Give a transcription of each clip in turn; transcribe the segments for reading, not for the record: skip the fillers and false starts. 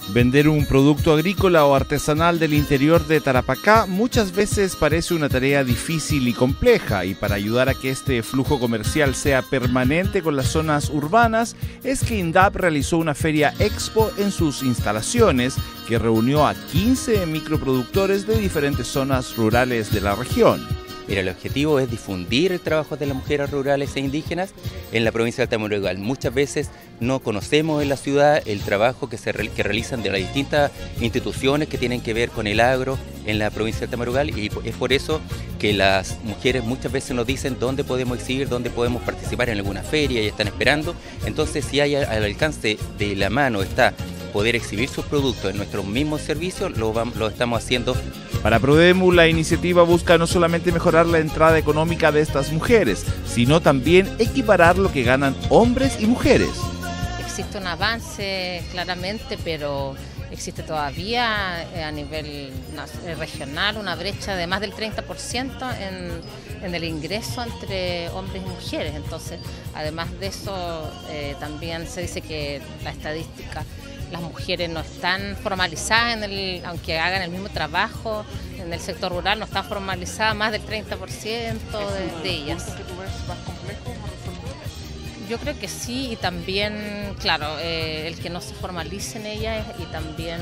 Vender un producto agrícola o artesanal del interior de Tarapacá muchas veces parece una tarea difícil y compleja, y para ayudar a que este flujo comercial sea permanente con las zonas urbanas es que INDAP realizó una feria expo en sus instalaciones que reunió a 15 microproductores de diferentes zonas rurales de la región. Mira, el objetivo es difundir el trabajo de las mujeres rurales e indígenas en la provincia de Tamarugal. Muchas veces no conocemos en la ciudad el trabajo que realizan de las distintas instituciones que tienen que ver con el agro en la provincia de Tamarugal, y es por eso que las mujeres muchas veces nos dicen dónde podemos exhibir, dónde podemos participar en alguna feria y están esperando. Entonces, si hay al alcance de la mano está poder exhibir sus productos en nuestros mismos servicios, lo estamos haciendo. Para Prodemu, la iniciativa busca no solamente mejorar la entrada económica de estas mujeres, sino también equiparar lo que ganan hombres y mujeres. Existe un avance claramente, pero existe todavía a nivel regional una brecha de más del 30% en el ingreso entre hombres y mujeres. Entonces, además de eso, también se dice que la estadística, las mujeres no están formalizadas, aunque hagan el mismo trabajo en el sector rural, no están formalizadas más del 30% de ellas. ¿Es un punto que tú ves más complejo para resolver? Yo creo que sí, y también, claro, el que no se formalice en ellas, y también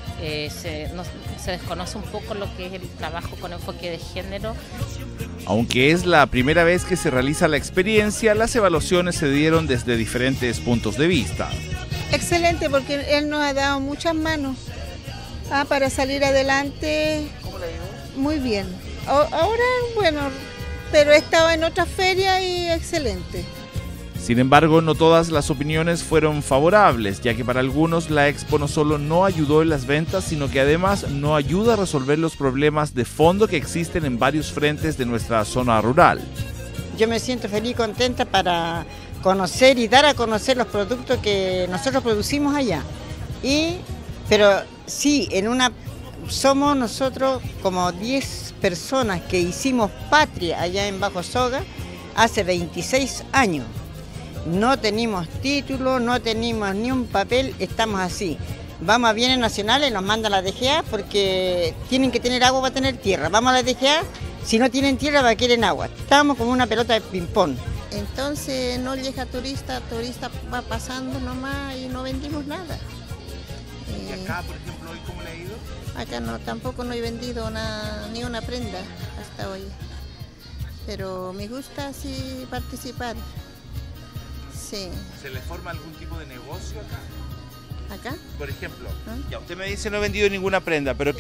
se desconoce un poco lo que es el trabajo con enfoque de género. Aunque es la primera vez que se realiza la experiencia, las evaluaciones se dieron desde diferentes puntos de vista. Excelente, porque él nos ha dado muchas manos para salir adelante. ¿Cómo le ha ido? Muy bien. Ahora, bueno, pero he estado en otra feria y excelente. Sin embargo, no todas las opiniones fueron favorables, ya que para algunos la expo no solo no ayudó en las ventas, sino que además no ayuda a resolver los problemas de fondo que existen en varios frentes de nuestra zona rural. Yo me siento feliz y contenta para conocer y dar a conocer los productos que nosotros producimos allá. Pero sí, somos nosotros como 10 personas que hicimos patria allá en Bajo Soga hace 26 años. No tenemos título, no tenemos ni un papel, estamos así. Vamos a bienes nacionales, nos manda la DGA porque tienen que tener agua para tener tierra. Vamos a la DGA, si no tienen tierra, va a quieren agua. Estamos como una pelota de ping-pong. Entonces no llega turista va pasando nomás y no vendimos nada. ¿Y acá, por ejemplo, hoy cómo le ha ido? Acá tampoco no he vendido ni una prenda hasta hoy. Pero me gusta así participar. Sí. ¿Se le forma algún tipo de negocio acá? ¿Acá? Por ejemplo, ya usted me dice no he vendido ninguna prenda, pero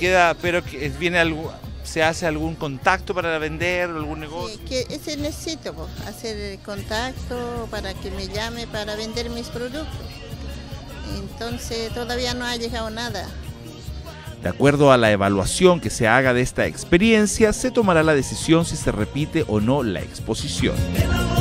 ¿se hace algún contacto para vender, algún negocio? Sí, ese necesito, hacer contacto para que me llame para vender mis productos. Entonces todavía no ha llegado nada. De acuerdo a la evaluación que se haga de esta experiencia, se tomará la decisión si se repite o no la exposición.